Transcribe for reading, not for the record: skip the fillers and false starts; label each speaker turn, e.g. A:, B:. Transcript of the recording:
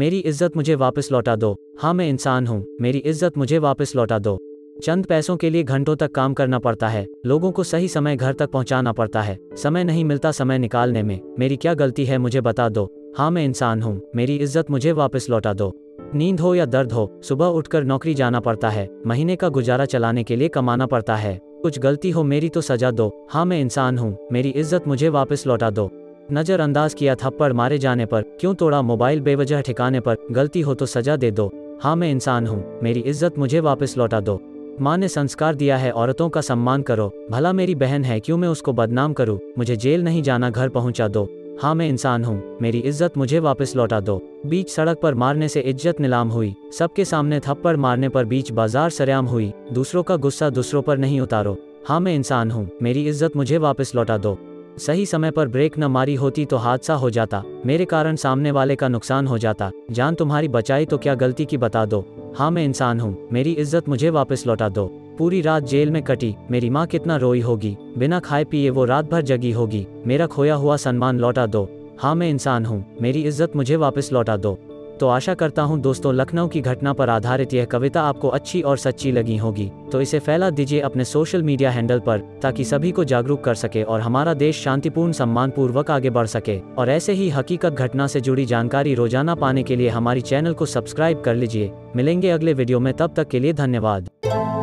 A: मेरी इज्जत मुझे वापस लौटा दो। हाँ मैं इंसान हूँ, मेरी इज्जत मुझे वापस लौटा दो। चंद पैसों के लिए घंटों तक काम करना पड़ता है, लोगों को सही समय घर तक पहुंचाना पड़ता है, समय नहीं मिलता समय निकालने में। मेरी क्या गलती है मुझे बता दो। हाँ मैं इंसान हूँ, मेरी इज्जत मुझे वापस लौटा दो। नींद हो या दर्द हो, सुबह उठकर नौकरी जाना पड़ता है, महीने का गुजारा चलाने के लिए कमाना पड़ता है। कुछ गलती हो मेरी तो सजा दो। हाँ मैं इंसान हूँ, मेरी इज्जत मुझे वापस लौटा दो। नज़रअंदाज किया थप्पड़ मारे जाने पर, क्यों तोड़ा मोबाइल बेवजह ठिकाने पर, गलती हो तो सजा दे दो। हाँ मैं इंसान हूँ, मेरी इज्जत मुझे वापस लौटा दो। माँ ने संस्कार दिया है औरतों का सम्मान करो, भला मेरी बहन है क्यों मैं उसको बदनाम करूँ, मुझे जेल नहीं जाना घर पहुँचा दो। हाँ मैं इंसान हूँ, मेरी इज्जत मुझे वापस लौटा दो। बीच सड़क पर मारने से इज्जत नीलाम हुई, सबके सामने थप्पड़ मारने पर बीच बाजार सरेआम हुई, दूसरों का गुस्सा दूसरों पर नहीं उतारो। हाँ मैं इंसान हूँ, मेरी इज्जत मुझे वापस लौटा दो। सही समय पर ब्रेक न मारी होती तो हादसा हो जाता, मेरे कारण सामने वाले का नुकसान हो जाता, जान तुम्हारी बचाई तो क्या गलती की बता दो। हाँ मैं इंसान हूँ, मेरी इज्जत मुझे वापस लौटा दो। पूरी रात जेल में कटी, मेरी माँ कितना रोई होगी, बिना खाए पिए वो रात भर जगी होगी, मेरा खोया हुआ सम्मान लौटा दो। हाँ मैं इंसान हूँ, मेरी इज्जत मुझे वापस लौटा दो। तो आशा करता हूँ दोस्तों लखनऊ की घटना पर आधारित यह कविता आपको अच्छी और सच्ची लगी होगी, तो इसे फैला दीजिए अपने सोशल मीडिया हैंडल पर, ताकि सभी को जागरूक कर सके और हमारा देश शांतिपूर्ण सम्मानपूर्वक आगे बढ़ सके। और ऐसे ही हकीकत घटना से जुड़ी जानकारी रोजाना पाने के लिए हमारी चैनल को सब्सक्राइब कर लीजिए। मिलेंगे अगले वीडियो में, तब तक के लिए धन्यवाद।